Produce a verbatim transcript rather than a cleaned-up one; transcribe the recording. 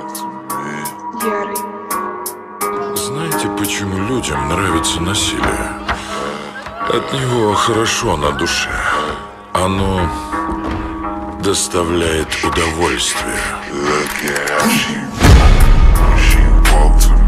Ярый. Знаете, почему людям нравится насилие? От него хорошо на душе. Оно доставляет удовольствие. Look at how she, she walked to me.